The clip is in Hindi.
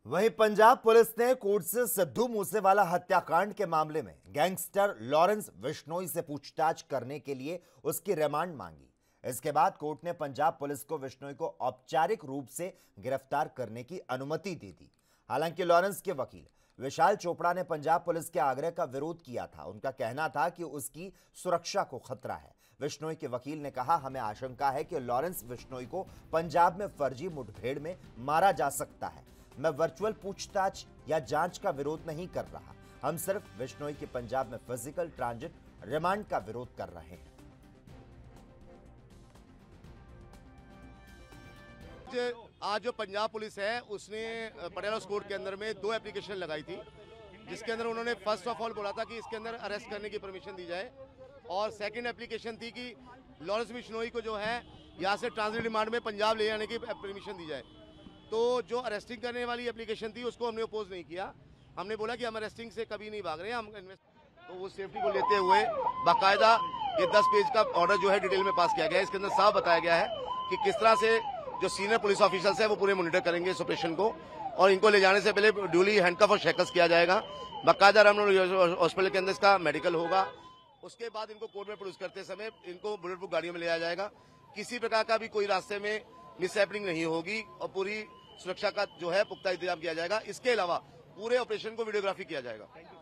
वहीं पंजाब पुलिस ने कोर्ट से सिद्धू मूसेवाला हत्याकांड के मामले में गैंगस्टर लॉरेंस बिश्नोई से पूछताछ करने के लिए उसकी रिमांड मांगी। इसके बाद कोर्ट ने पंजाब पुलिस को बिश्नोई को औपचारिक रूप से गिरफ्तार करने की अनुमति दे दी। हालांकि लॉरेंस के वकील विशाल चोपड़ा ने पंजाब पुलिस के आग्रह का विरोध किया था। उनका कहना था कि उसकी सुरक्षा को खतरा है। बिश्नोई के वकील ने कहा, हमें आशंका है कि लॉरेंस बिश्नोई को पंजाब में फर्जी मुठभेड़ में मारा जा सकता है। मैं वर्चुअल पूछताछ या जांच का विरोध नहीं कर रहा, हम सिर्फ बिश्नोई के पंजाब में फिजिकल ट्रांजिट रिमांड का विरोध कर रहे हैं। आज जो पंजाब पुलिस है उसने पटियाला कोर्ट के अंदर में 2 एप्लीकेशन लगाई थी, जिसके अंदर उन्होंने फर्स्ट ऑफ ऑल बोला था कि इसके अंदर अरेस्ट करने की परमिशन दी जाए, और सेकंड एप्लीकेशन थी कि लॉरेंस बिश्नोई को जो है यहाँ से ट्रांजिट रिमांड में पंजाब ले जाने की परमिशन दी जाए। तो जो अरेस्टिंग करने वाली एप्लीकेशन थी उसको हमने अपोज नहीं किया। हमने बोला कि हम अरेस्टिंग से कभी नहीं भाग रहे हैं, तो वो सेफ्टी को लेते हुए बाकायदा ये 10 पेज का ऑर्डर जो है डिटेल में पास किया गया है। इसके अंदर साफ बताया गया है कि किस तरह से जो सीनियर पुलिस ऑफिसर्स है वो पूरे मॉनिटर करेंगे इस ऑपरेशन को, और इनको ले जाने से पहले ड्यूली हैंडकफ और शेकल्स किया जाएगा। बाकायदा रामनगर हॉस्पिटल के अंदर इसका मेडिकल होगा। उसके बाद इनको कोर्ट में प्रोड्यूस करते समय इनको बुलेट प्रूफ गाड़ियों में ले जाया जाएगा। किसी प्रकार का भी कोई रास्ते में मिसहैपनिंग नहीं होगी और पूरी सुरक्षा का जो है पुख्ता इंतजाम किया जाएगा। इसके अलावा पूरे ऑपरेशन को वीडियोग्राफी किया जाएगा।